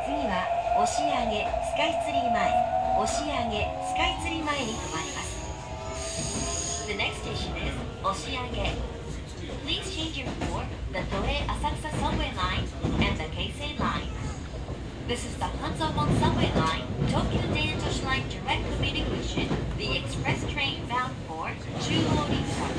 次は押上スカイツリー前、押上スカイツリー前に停まります。The next station is 押上. Please change your for the Toei Asakusa subway line and the Keisei line. This is the Hanzomon subway line, Tokyo Data Line direct communication, the express train bound for Chuo-ri Park.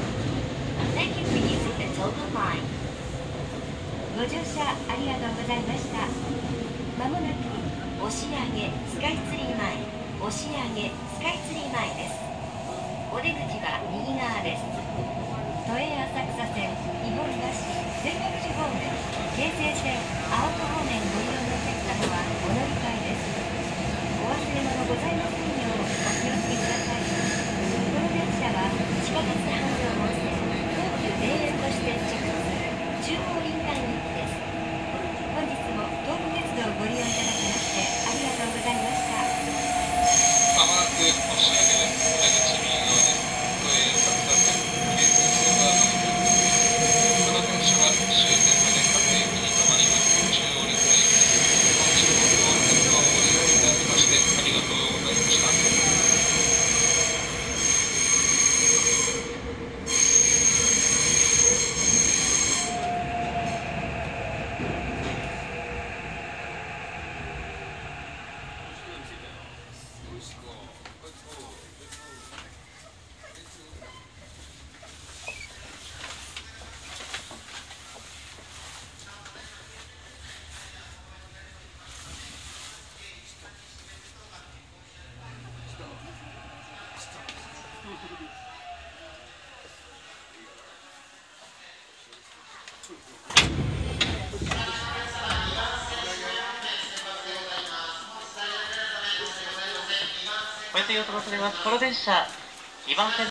Thank you for using the Togo line. ご乗車ありがとうございました。まもなく押上スカイツリー前、押上スカイツリー前です。お出口は右側です。都営浅草線、日本橋、仙北市方面、京成線、青子方面ご利用のお客様はお乗り換えです。お忘れ物ございませんようお気をつけください。この電車は地下鉄半蔵門線、東急田園都市線着する中央林間駅です。本日も東武鉄道をご利用いただきましてありがとうございました。 まもなく押上です。お出口右側です。都営浅草線、京成線が乗り換え。この電車は終点まで各駅に停まります。中央林間駅です。本日も東武鉄道をご利用いただきましてありがとうございました。 ご予定を飛ばされます。この電車2番線